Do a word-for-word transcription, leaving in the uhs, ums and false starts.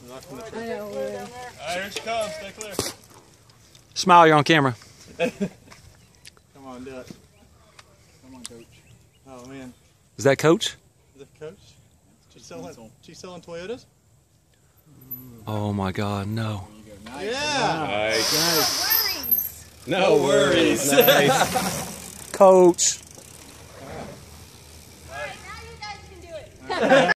I know. All right, here she comes. Stay clear. Smile, you're on camera. Come on, do it. Come on, Coach. Oh, man. Is that Coach? Is that Coach? She's selling, she's selling Toyotas? Oh my God, no. Yeah. Nice. No worries. No worries. Nice. Coach. All right, now you guys can do it.